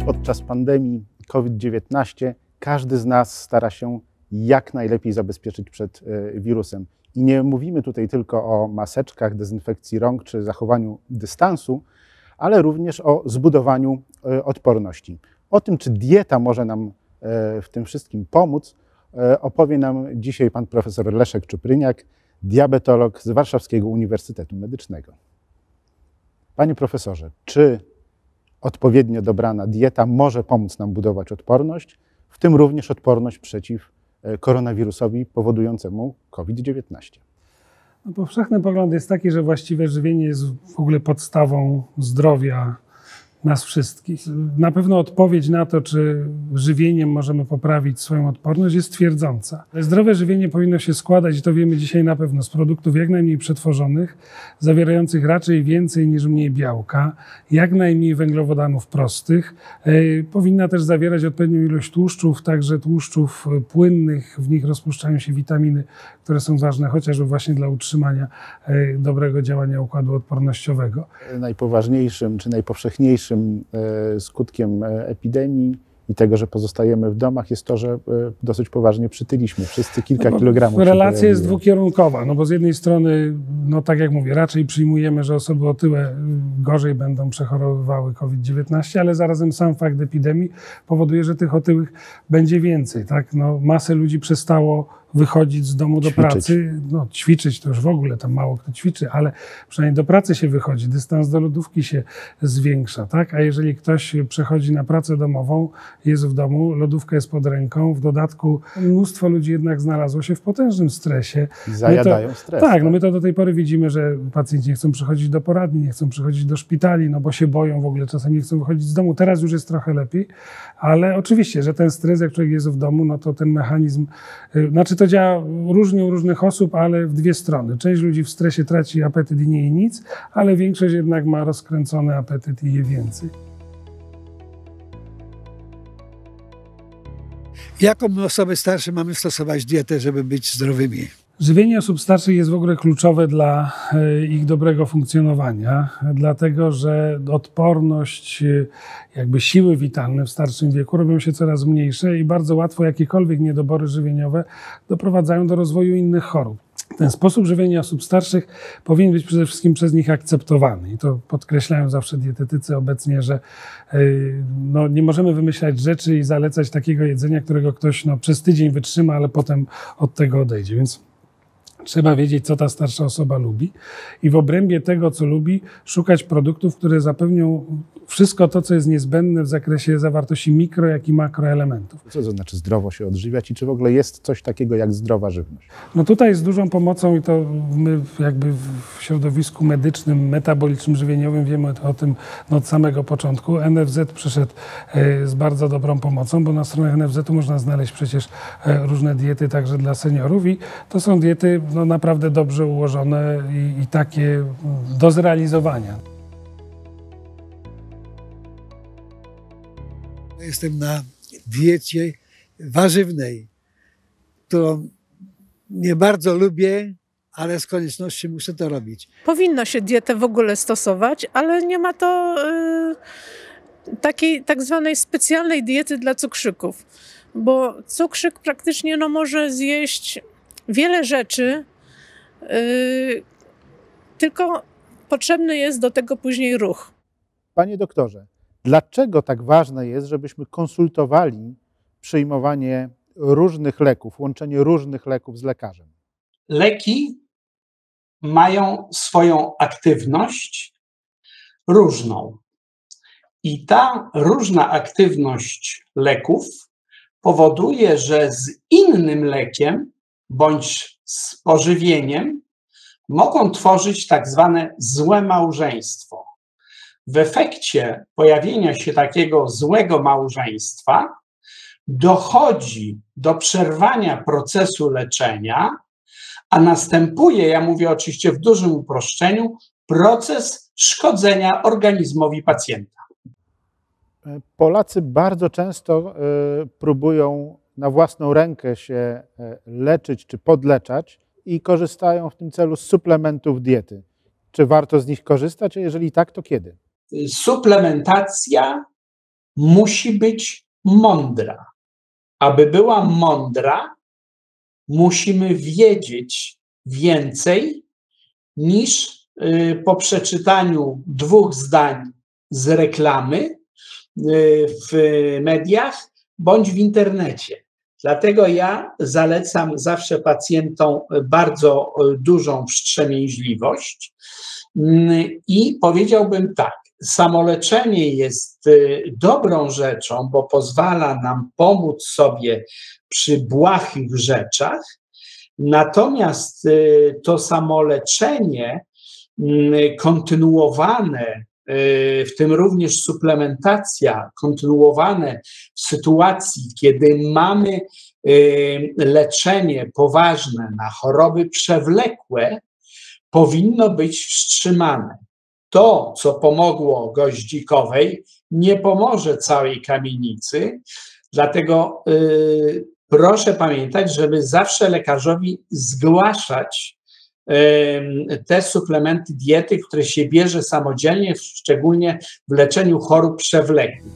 Podczas pandemii COVID-19 każdy z nas stara się jak najlepiej zabezpieczyć przed wirusem. I nie mówimy tutaj tylko o maseczkach, dezynfekcji rąk czy zachowaniu dystansu, ale również o zbudowaniu odporności. O tym, czy dieta może nam w tym wszystkim pomóc, opowie nam dzisiaj pan profesor Leszek Czupryniak, diabetolog z Warszawskiego Uniwersytetu Medycznego. Panie profesorze, czy odpowiednio dobrana dieta może pomóc nam budować odporność, w tym również odporność przeciw koronawirusowi powodującemu COVID-19? No, powszechny pogląd jest taki, że właściwe żywienie jest w ogóle podstawą zdrowia nas wszystkich. Na pewno odpowiedź na to, czy żywieniem możemy poprawić swoją odporność, jest twierdząca. Zdrowe żywienie powinno się składać, i to wiemy dzisiaj na pewno, z produktów jak najmniej przetworzonych, zawierających raczej więcej niż mniej białka, jak najmniej węglowodanów prostych. Powinna też zawierać odpowiednią ilość tłuszczów, także tłuszczów płynnych. W nich rozpuszczają się witaminy, które są ważne chociażby właśnie dla utrzymania dobrego działania układu odpornościowego. Najpoważniejszym czy najpowszechniejszym skutkiem epidemii i tego, że pozostajemy w domach, jest to, że dosyć poważnie przytyliśmy. Wszyscy kilka kilogramów. Relacja jest dwukierunkowa, no bo z jednej strony, no tak jak mówię, raczej przyjmujemy, że osoby otyłe gorzej będą przechorowywały COVID-19, ale zarazem sam fakt epidemii powoduje, że tych otyłych będzie więcej. Tak? No, masę ludzi przestało wychodzić z domu do pracy, no ćwiczyć to już w ogóle, tam mało kto ćwiczy, ale przynajmniej do pracy się wychodzi, dystans do lodówki się zwiększa, tak? A jeżeli ktoś przechodzi na pracę domową, jest w domu, lodówka jest pod ręką, w dodatku mnóstwo ludzi jednak znalazło się w potężnym stresie. Zajadają stres. Tak, no my to do tej pory widzimy, że pacjenci nie chcą przychodzić do poradni, nie chcą przychodzić do szpitali, no bo się boją w ogóle, czasem nie chcą wychodzić z domu. Teraz już jest trochę lepiej, ale oczywiście, że ten stres, jak człowiek jest w domu, no to ten mechanizm, znaczy to działa różnie u różnych osób, ale w dwie strony. Część ludzi w stresie traci apetyt i nie je nic, ale większość jednak ma rozkręcony apetyt i je więcej. Jaką my osoby starsze mamy stosować dietę, żeby być zdrowymi? Żywienie osób starszych jest w ogóle kluczowe dla ich dobrego funkcjonowania, dlatego że odporność, jakby siły witalne w starszym wieku robią się coraz mniejsze i bardzo łatwo jakiekolwiek niedobory żywieniowe doprowadzają do rozwoju innych chorób. Ten sposób żywienia osób starszych powinien być przede wszystkim przez nich akceptowany. I to podkreślają zawsze dietetycy obecnie, że no, nie możemy wymyślać rzeczy i zalecać takiego jedzenia, którego ktoś przez tydzień wytrzyma, ale potem od tego odejdzie. Więc trzeba wiedzieć, co ta starsza osoba lubi i w obrębie tego, co lubi, szukać produktów, które zapewnią wszystko to, co jest niezbędne w zakresie zawartości mikro, jak i makroelementów. Co to znaczy zdrowo się odżywiać i czy w ogóle jest coś takiego jak zdrowa żywność? No tutaj z dużą pomocą, i to my jakby w środowisku medycznym, metabolicznym, żywieniowym wiemy o tym od samego początku. NFZ przyszedł z bardzo dobrą pomocą, bo na stronach NFZ-u można znaleźć przecież różne diety także dla seniorów i to są diety no, naprawdę dobrze ułożone i takie do zrealizowania. Jestem na diecie warzywnej, którą nie bardzo lubię, ale z konieczności muszę to robić. Powinno się dietę w ogóle stosować, ale nie ma to takiej tak zwanej specjalnej diety dla cukrzyków, bo cukrzyk praktycznie może zjeść wiele rzeczy, tylko potrzebny jest do tego później ruch. Panie doktorze, dlaczego tak ważne jest, żebyśmy konsultowali przyjmowanie różnych leków, łączenie różnych leków z lekarzem? Leki mają swoją aktywność różną. I ta różna aktywność leków powoduje, że z innym lekiem bądź z pożywieniem mogą tworzyć tak zwane złe małżeństwo. W efekcie pojawienia się takiego złego małżeństwa dochodzi do przerwania procesu leczenia, a następuje, ja mówię oczywiście w dużym uproszczeniu, proces szkodzenia organizmowi pacjenta. Polacy bardzo często próbują na własną rękę się leczyć czy podleczać i korzystają w tym celu z suplementów diety. Czy warto z nich korzystać, a jeżeli tak, to kiedy? Suplementacja musi być mądra. Aby była mądra, musimy wiedzieć więcej niż po przeczytaniu 2 zdań z reklamy w mediach bądź w internecie. Dlatego ja zalecam zawsze pacjentom bardzo dużą wstrzemięźliwość i powiedziałbym tak, samoleczenie jest dobrą rzeczą, bo pozwala nam pomóc sobie przy błahych rzeczach, natomiast to samoleczenie kontynuowane, w tym również suplementacja, kontynuowane w sytuacji, kiedy mamy leczenie poważne na choroby przewlekłe, powinno być wstrzymane. To, co pomogło Goździkowej, nie pomoże całej kamienicy, dlatego proszę pamiętać, żeby zawsze lekarzowi zgłaszać te suplementy diety, które się bierze samodzielnie, szczególnie w leczeniu chorób przewlekłych.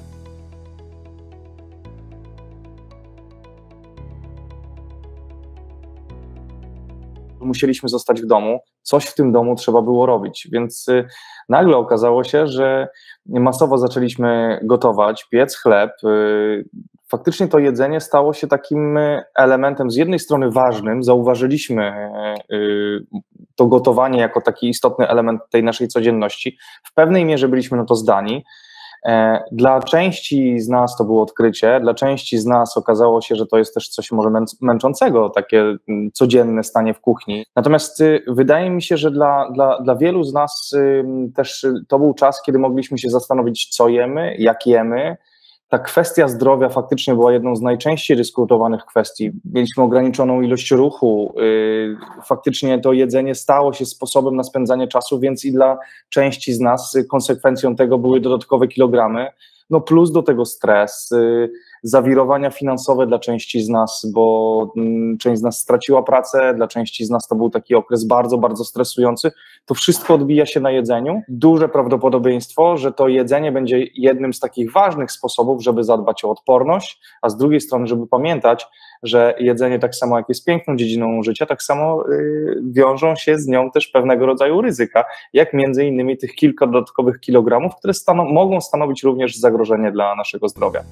Musieliśmy zostać w domu, coś w tym domu trzeba było robić, więc nagle okazało się, że masowo zaczęliśmy gotować, piec chleb. Faktycznie to jedzenie stało się takim elementem z jednej strony ważnym, zauważyliśmy to gotowanie jako taki istotny element tej naszej codzienności, w pewnej mierze byliśmy na to zdani. Dla części z nas to było odkrycie, dla części z nas okazało się, że to jest też coś może męczącego, takie codzienne stanie w kuchni. Natomiast wydaje mi się, że dla wielu z nas też to był czas, kiedy mogliśmy się zastanowić, co jemy, jak jemy. Ta kwestia zdrowia faktycznie była jedną z najczęściej dyskutowanych kwestii. Mieliśmy ograniczoną ilość ruchu, faktycznie to jedzenie stało się sposobem na spędzanie czasu, więc i dla części z nas konsekwencją tego były dodatkowe kilogramy, no plus do tego stres, zawirowania finansowe dla części z nas, bo część z nas straciła pracę, dla części z nas to był taki okres bardzo, bardzo stresujący. To wszystko odbija się na jedzeniu. Duże prawdopodobieństwo, że to jedzenie będzie jednym z takich ważnych sposobów, żeby zadbać o odporność, a z drugiej strony, żeby pamiętać, że jedzenie tak samo jak jest piękną dziedziną życia, tak samo wiążą się z nią też pewnego rodzaju ryzyka, jak między innymi tych kilka dodatkowych kilogramów, które mogą stanowić również zagrożenie dla naszego zdrowia.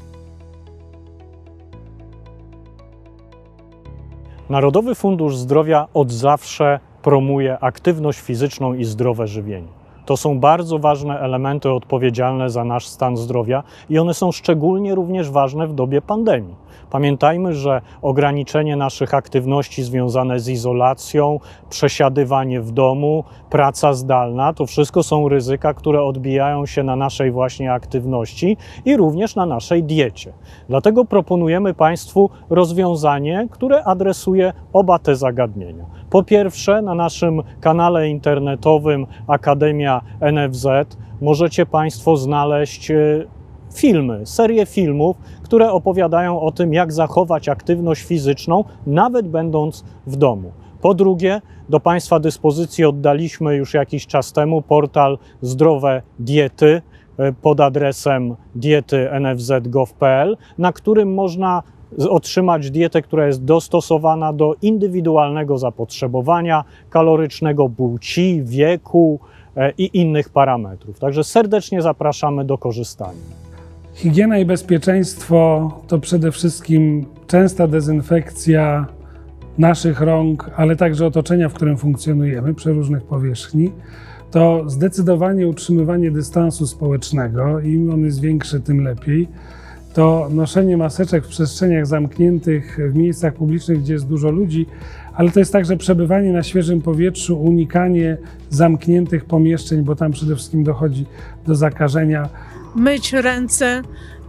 Narodowy Fundusz Zdrowia od zawsze promuje aktywność fizyczną i zdrowe żywienie. To są bardzo ważne elementy odpowiedzialne za nasz stan zdrowia i one są szczególnie również ważne w dobie pandemii. Pamiętajmy, że ograniczenie naszych aktywności związane z izolacją, przesiadywanie w domu, praca zdalna, to wszystko są ryzyka, które odbijają się na naszej właśnie aktywności i również na naszej diecie. Dlatego proponujemy Państwu rozwiązanie, które adresuje oba te zagadnienia. Po pierwsze, na naszym kanale internetowym Akademia NFZ możecie Państwo znaleźć filmy, serię filmów, które opowiadają o tym, jak zachować aktywność fizyczną, nawet będąc w domu. Po drugie, do Państwa dyspozycji oddaliśmy już jakiś czas temu portal Zdrowe Diety pod adresem diety.nfz.gov.pl, na którym można otrzymać dietę, która jest dostosowana do indywidualnego zapotrzebowania kalorycznego, płci, wieku i innych parametrów. Także serdecznie zapraszamy do korzystania. Higiena i bezpieczeństwo to przede wszystkim częsta dezynfekcja naszych rąk, ale także otoczenia, w którym funkcjonujemy, przeróżnych powierzchni. To zdecydowanie utrzymywanie dystansu społecznego, im on jest większy, tym lepiej. To noszenie maseczek w przestrzeniach zamkniętych, w miejscach publicznych, gdzie jest dużo ludzi, ale to jest także przebywanie na świeżym powietrzu, unikanie zamkniętych pomieszczeń, bo tam przede wszystkim dochodzi do zakażenia. Myć ręce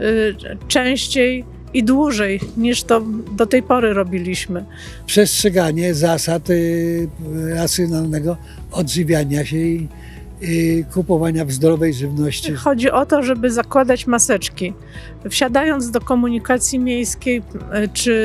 częściej i dłużej niż to do tej pory robiliśmy. Przestrzeganie zasad racjonalnego odżywiania się i kupowania w zdrowej żywności. Chodzi o to, żeby zakładać maseczki. Wsiadając do komunikacji miejskiej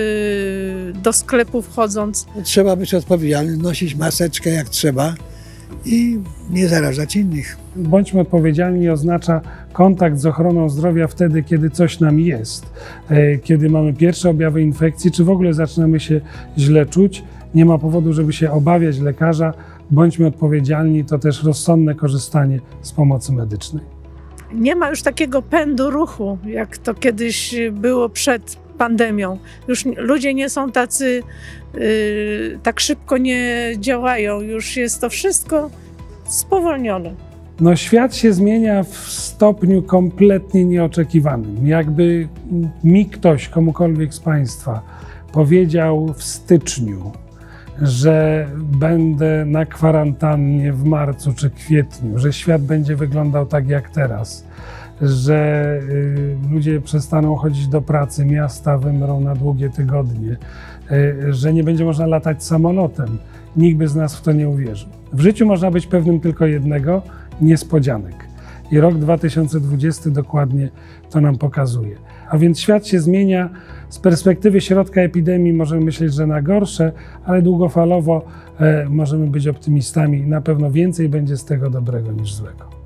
czy do sklepu wchodząc. Trzeba być odpowiedzialnym, nosić maseczkę jak trzeba i nie zarażać innych. Bądźmy odpowiedzialni oznacza kontakt z ochroną zdrowia wtedy, kiedy coś nam jest, kiedy mamy pierwsze objawy infekcji, czy w ogóle zaczynamy się źle czuć. Nie ma powodu, żeby się obawiać lekarza. Bądźmy odpowiedzialni, to też rozsądne korzystanie z pomocy medycznej. Nie ma już takiego pędu ruchu, jak to kiedyś było przed pandemią. Już ludzie nie są tacy, tak szybko nie działają. Już jest to wszystko spowolnione. No, świat się zmienia w stopniu kompletnie nieoczekiwanym. Jakby mi ktoś, komukolwiek z Państwa, powiedział w styczniu, że będę na kwarantannie w marcu czy kwietniu, że świat będzie wyglądał tak jak teraz, że ludzie przestaną chodzić do pracy, miasta wymrą na długie tygodnie, że nie będzie można latać samolotem. Nikt by z nas w to nie uwierzył. W życiu można być pewnym tylko jednego: niespodzianek. I rok 2020 dokładnie to nam pokazuje. A więc świat się zmienia. Z perspektywy środka epidemii możemy myśleć, że na gorsze, ale długofalowo możemy być optymistami. Na pewno więcej będzie z tego dobrego niż złego.